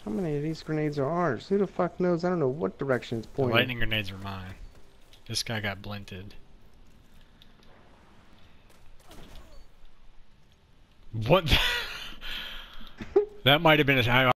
How many of these grenades are ours? Who the fuck knows? I don't know what direction it's The pointing. lightning grenades were mine. This guy got blinted. What? That might have been a